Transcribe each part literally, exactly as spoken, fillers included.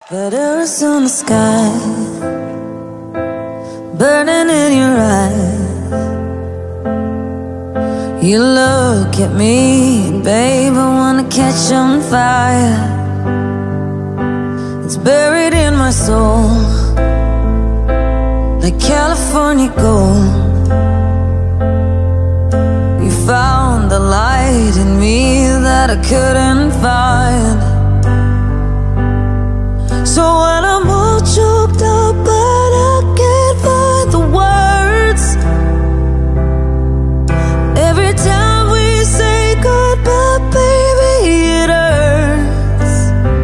Letters on the sky, burning in your eyes. You look at me, babe, I wanna catch on fire. It's buried in my soul, like California gold. You found the light in me that I couldn't find. So when I'm all choked up but I can't find the words, every time we say goodbye, baby, it hurts.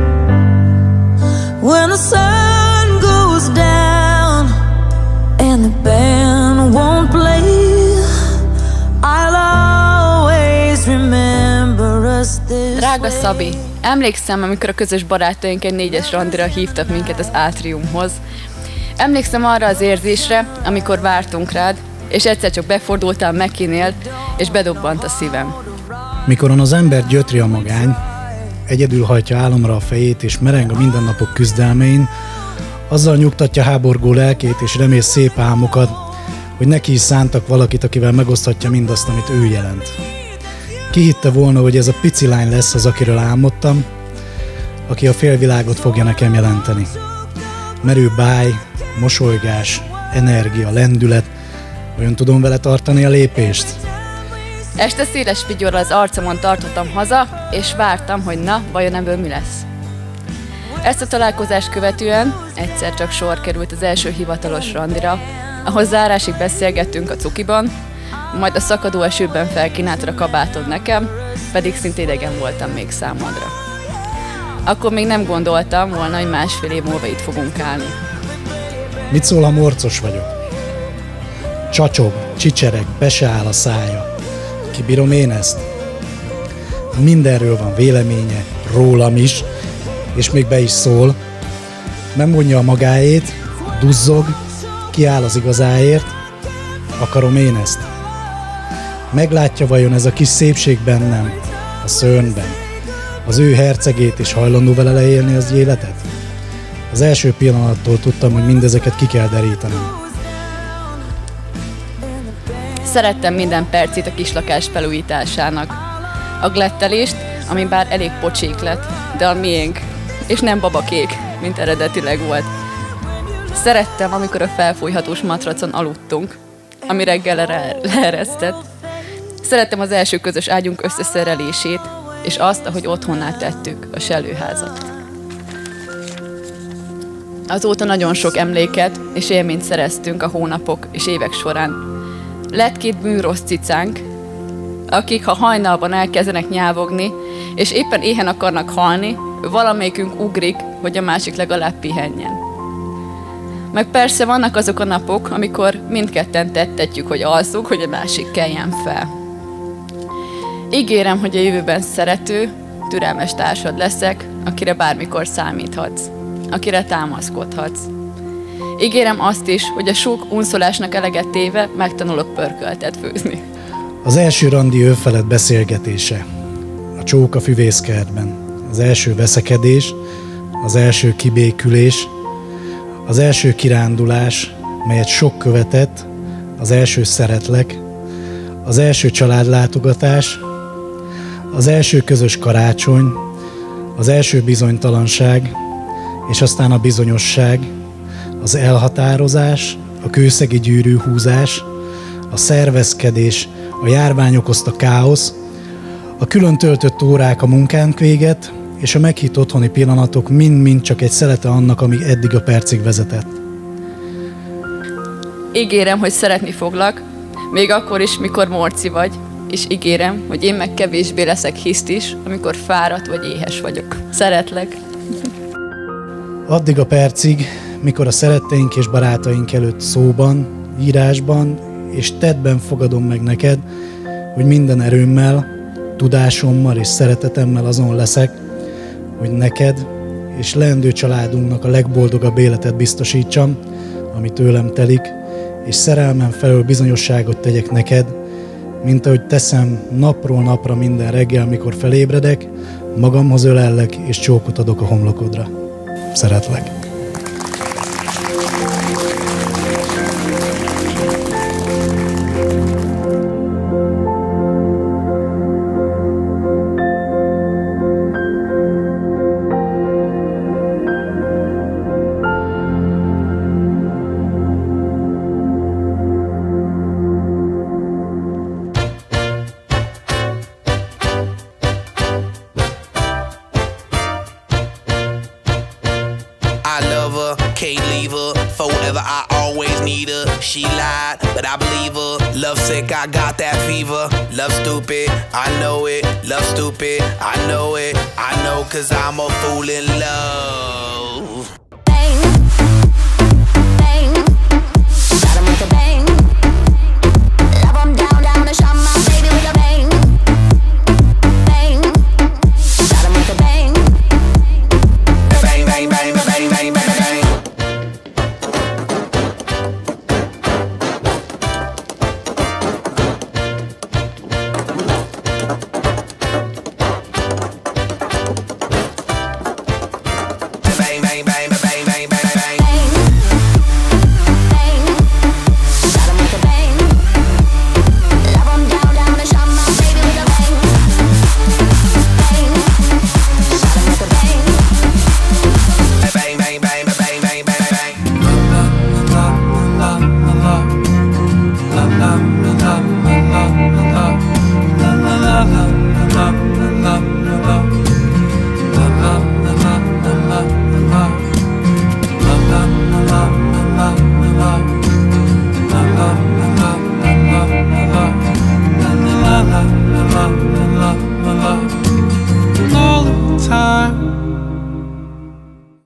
When the sun goes down and the band won't play, I'll always remember us this way. Drága Szabi, emlékszem, amikor a közös barátaink egy négyes randira hívtak minket az átriumhoz. Emlékszem arra az érzésre, amikor vártunk rád, és egyszer csak befordultál Mekinél, és bedobbant a szívem. Mikoron az ember gyötri a magány, egyedül hajtja álomra a fejét, és mereng a mindennapok küzdelmein, azzal nyugtatja háborgó lelkét, és remél szép álmokat, hogy neki is szántak valakit, akivel megoszthatja mindazt, amit ő jelent. Ki hitte volna, hogy ez a pici lány lesz az, akiről álmodtam, aki a félvilágot fogja nekem jelenteni. Merő báj, mosolygás, energia, lendület, olyan tudom vele tartani a lépést. Este széles vigyorral az arcomon tartottam haza, és vártam, hogy na, vajon ebből mi lesz. Ezt a találkozást követően egyszer csak sor került az első hivatalos randira, ahol zárásig beszélgettünk a cukiban, majd a szakadó esőben felkínáltad a kabátod nekem, pedig szinte idegen voltam még számodra. Akkor még nem gondoltam volna, hogy másfél év múlva itt fogunk állni. Mit szól, ha morcos vagyok? Csacsog, csicsereg, be se áll a szája. Kibírom én ezt? Mindenről van véleménye, rólam is, és még be is szól. Nem mondja a magáét, duzzog, kiáll az igazáért. Akarom én ezt? Meglátja vajon ez a kis szépség bennem, a szörnyben, az ő hercegét, és hajlandó vele leélni az életet? Az első pillanattól tudtam, hogy mindezeket ki kell derítenem. Szerettem minden percét a kislakás felújításának. A glettelést, ami bár elég pocsék lett, de a miénk, és nem babakék, mint eredetileg volt. Szerettem, amikor a felfújhatós matracon aludtunk, ami reggelre leeresztett. Szerettem az első közös ágyunk összeszerelését, és azt, ahogy otthonná tettük a sellőházat. Azóta nagyon sok emléket és élményt szereztünk a hónapok és évek során. Lett két bűnrossz cicánk, akik, ha hajnalban elkezdenek nyávogni, és éppen éhen akarnak halni, valamelyikünk ugrik, hogy a másik legalább pihenjen. Meg persze vannak azok a napok, amikor mindketten tettetjük, hogy alszunk, hogy a másik keljen fel. Ígérem, hogy a jövőben szerető, türelmes társad leszek, akire bármikor számíthatsz, akire támaszkodhatsz. Ígérem azt is, hogy a sok unszolásnak eleget téve megtanulok pörköltet főzni. Az első randi ő felett beszélgetése, a csók a füvészkertben, az első veszekedés, az első kibékülés, az első kirándulás, melyet sok követett, az első szeretlek, az első családlátogatás, az első közös karácsony, az első bizonytalanság, és aztán a bizonyosság, az elhatározás, a kőszegi gyűrű húzás, a szervezkedés, a járvány okozta káosz, a külön töltött órák a munkánk véget, és a meghitt otthoni pillanatok mind-mind csak egy szelete annak, ami eddig a percig vezetett. Ígérem, hogy szeretni foglak, még akkor is, mikor morci vagy, és ígérem, hogy én meg kevésbé leszek hiszt is, amikor fáradt vagy éhes vagyok. Szeretlek. Addig a percig, mikor a szeretteink és barátaink előtt szóban, írásban és tettben fogadom meg neked, hogy minden erőmmel, tudásommal és szeretetemmel azon leszek, hogy neked és leendő családunknak a legboldogabb életet biztosítsam, ami tőlem telik, és szerelmem felől bizonyosságot tegyek neked, mint ahogy teszem napról napra minden reggel, mikor felébredek, magamhoz ölellek és csókot adok a homlokodra. Szeretlek. Can't leave her, forever I always need her. She lied, but I believe her. Love sick, I got that fever. Love stupid, I know it. Love stupid, I know it. I know cause I'm a fool in love.